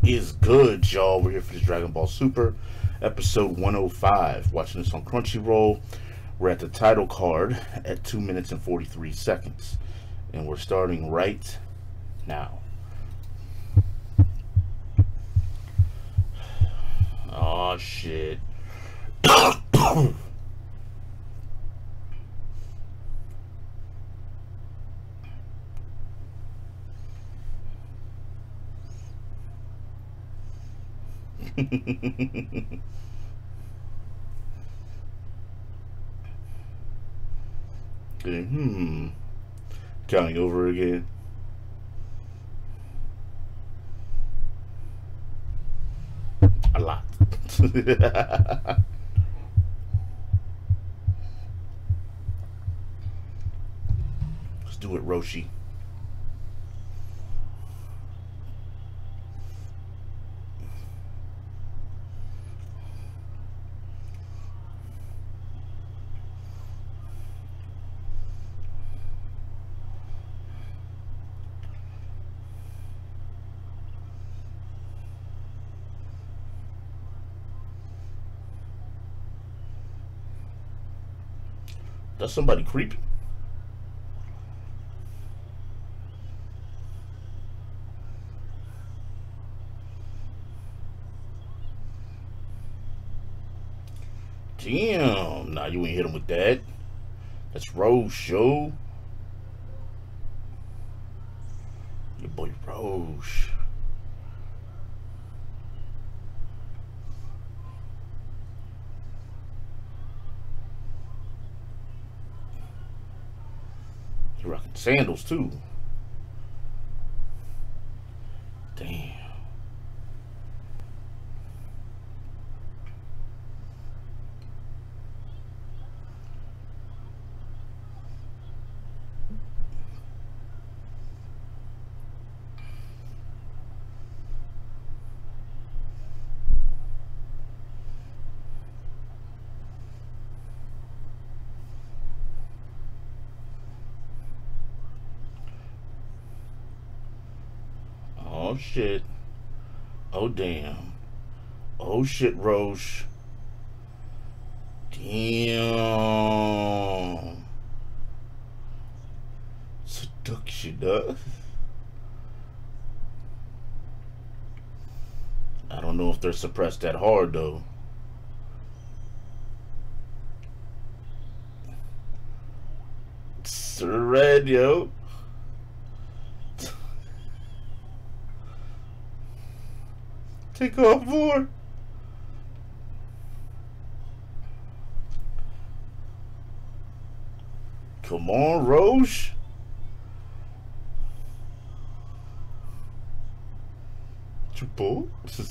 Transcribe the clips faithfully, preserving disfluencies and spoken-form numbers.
is good, y'all? We're here for this Dragon Ball Super episode one oh five. Watching this on Crunchyroll. We're at the title card at two minutes and forty-three seconds. And we're starting right now. Oh shit. Okay, hmm. Counting over again. A lot. Let's do it, Roshi. That's somebody creepy. Damn. Nah, you ain't hit him with that. That's Rose Show. Your boy Rose. You're rocking sandals too. Damn. Oh shit. Oh damn. Oh shit, Roche. Damn. Seduction, huh? I don't know if they're suppressed that hard though. It's red, yo. Take off more. Come on, Roche. Triple.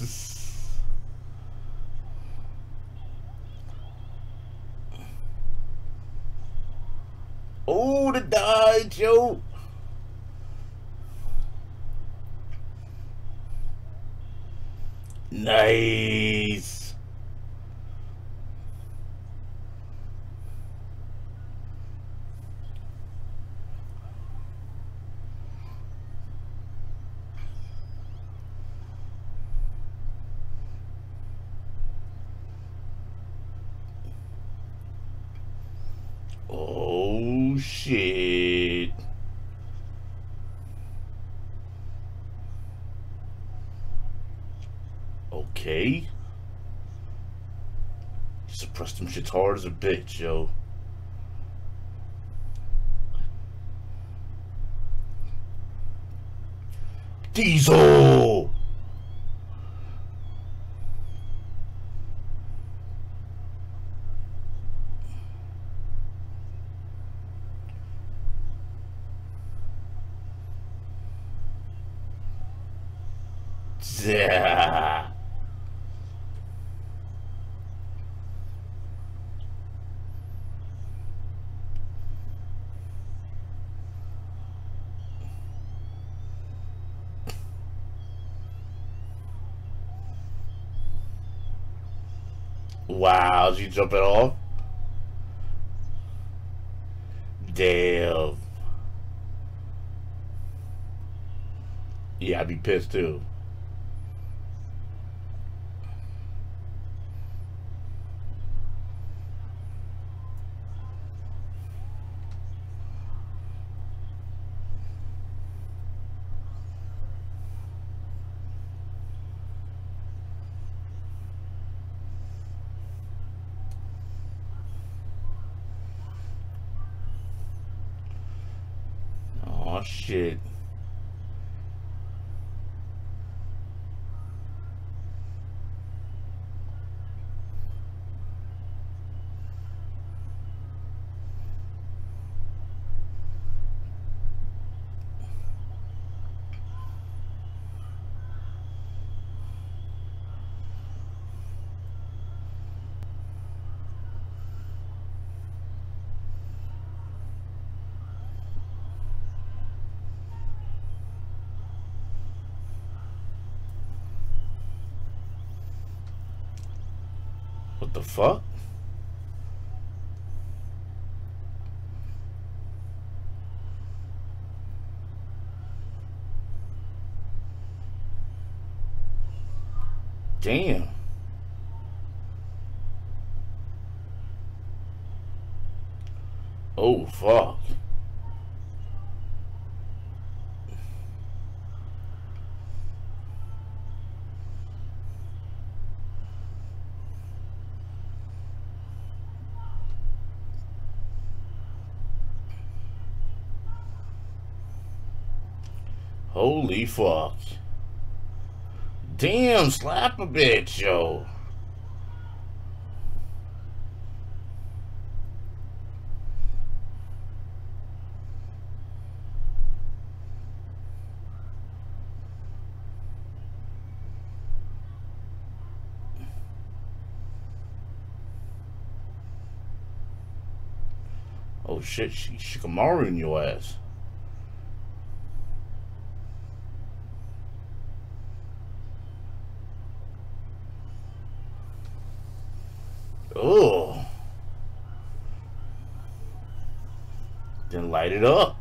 Oh, the dodge, yo. Nice. Oh shit. Okay. Suppressed them shits hard as a bitch, yo. Diesel! Yeah. Wow, did you jump at all? Damn. Yeah, I'd be pissed too. shit. What the fuck? Damn. Oh, fuck. Holy fuck. Damn, slap a bitch, yo. Oh shit, she Shikamaru in your ass. Oh. Then light it up.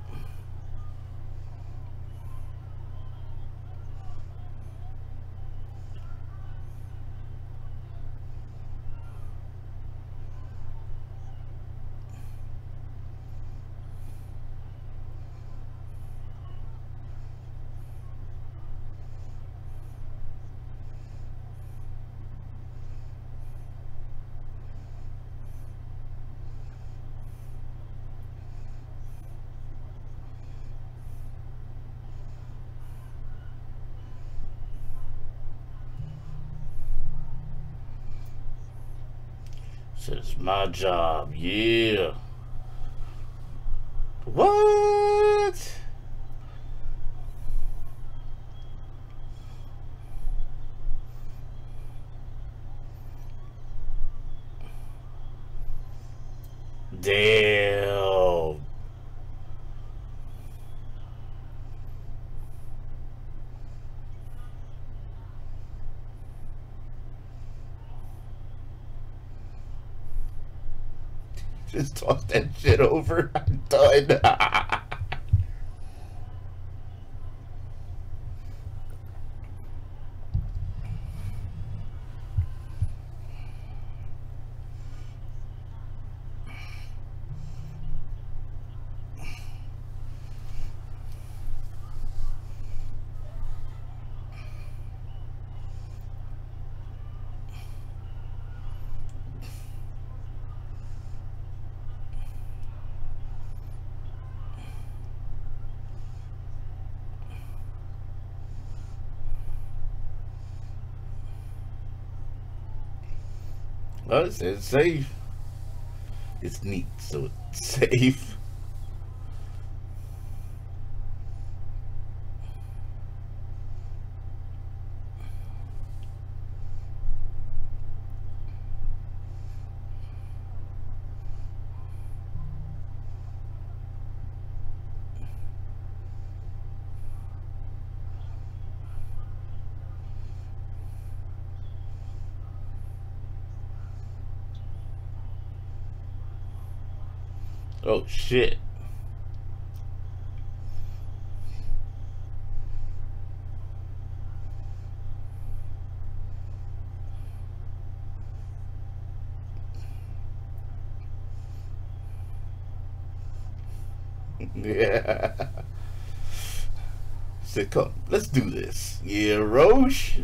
It's my job, yeah. What? Damn. Just toss that shit over. I'm done. Well, it's, it's safe. It's neat, so it's safe. Oh shit. Yeah. Said, come, let's do this. Yeah, Roche.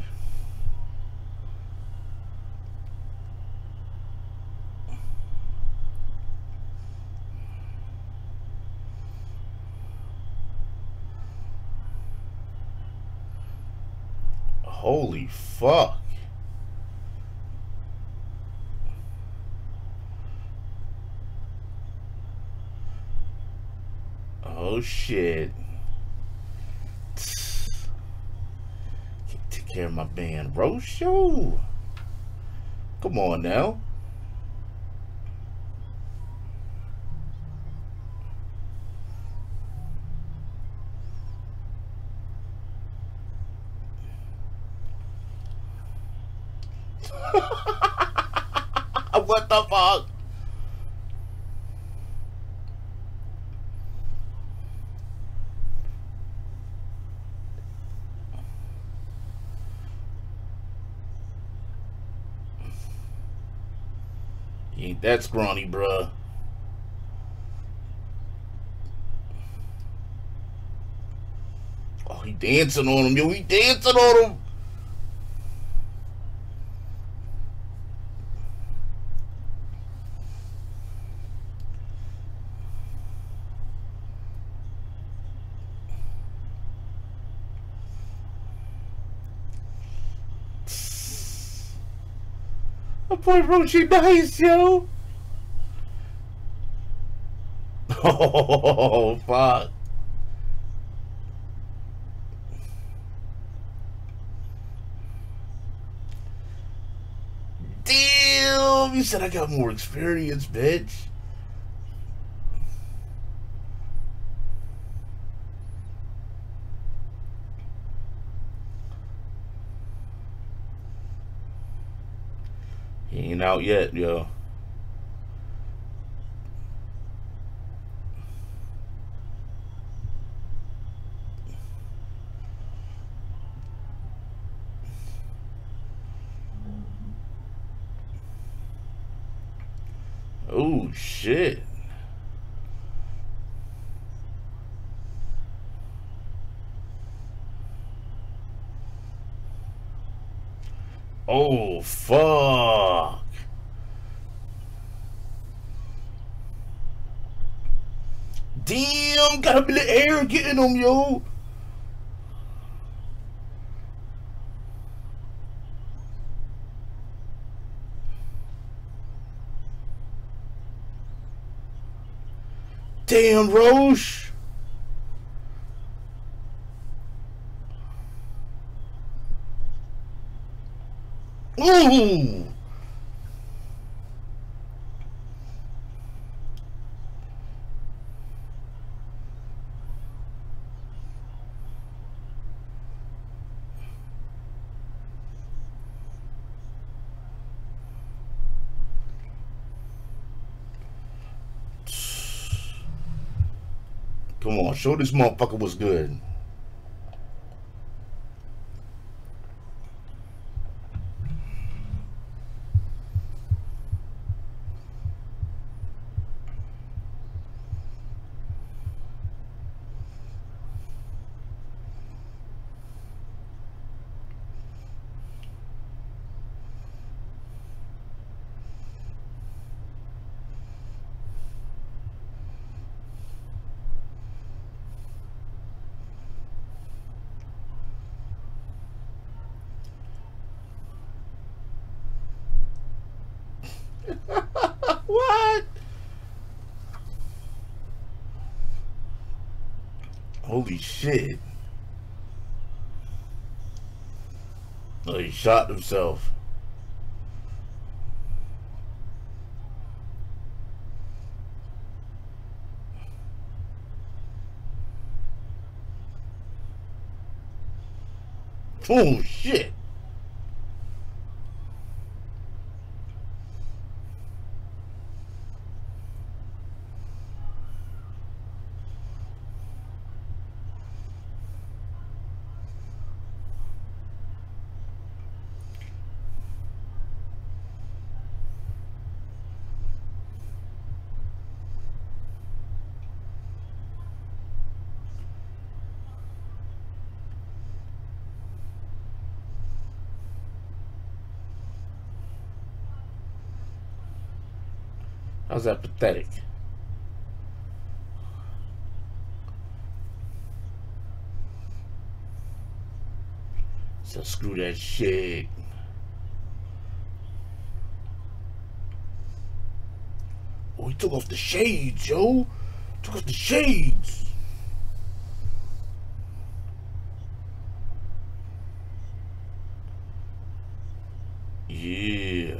Holy fuck. Oh shit. Take care of my band, bro. Show. Come on now. What the fuck? He ain't that scrawny, bruh. Oh, he dancing on him, yo. He dancing on him. My boy Roshi nice, yo. Oh, fuck. Damn, you said I got more experience, bitch. He ain't out yet, yo. Oh, shit. Oh, fuck. Damn, got a bit of air getting him, yo. Damn, Roche. Ooh. Come on, show this motherfucker what's good. What? Holy shit. Oh, he shot himself. Oh shit. How's that pathetic? So screw that shit. Oh, he took off the shades, yo. Took off the shades. Yeah.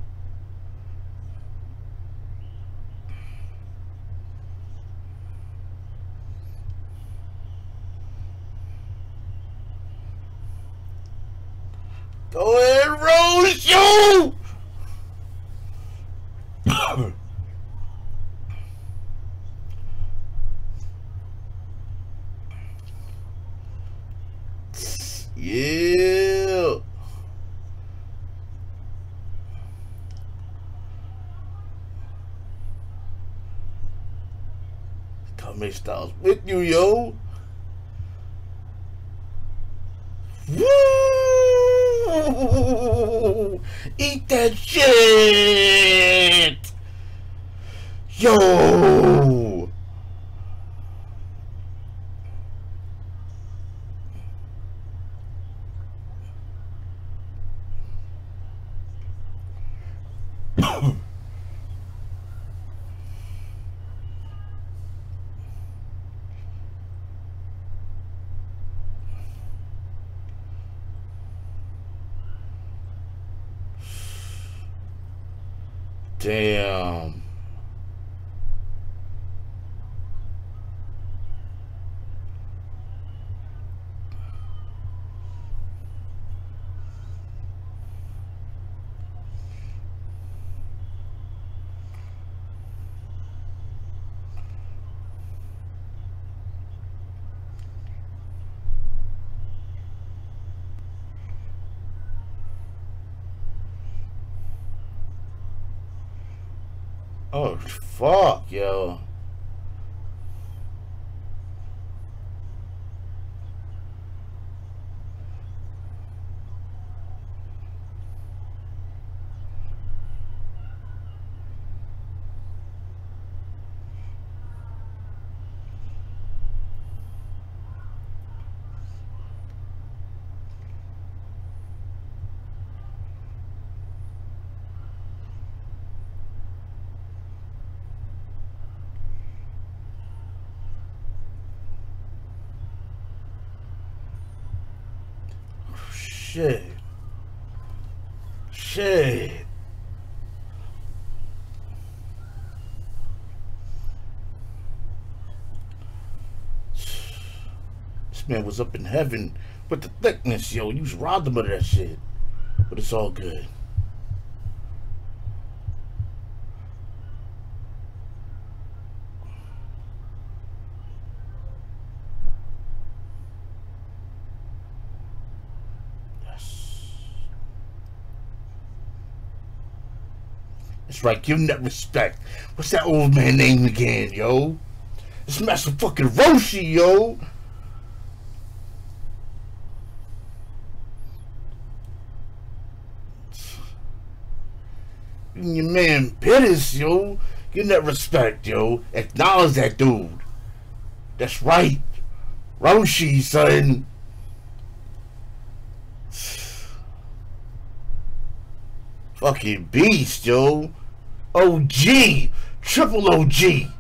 Go ahead, Rose, yo. Yeah. Tommy Styles with you, yo. Woo! Eat that shit, yo. Damn. Oh, fuck, yo. Shit. Shit. This man was up in heaven with the thickness, yo. You robbed him of that shit. But it's all good. That's right, give him that respect. What's that old man name again, yo? It's Master fucking Roshi, yo. Your man Pittis, yo. Give him that respect, yo. Acknowledge that dude. That's right. Roshi, son. Fucking beast, yo. O G. Triple O G.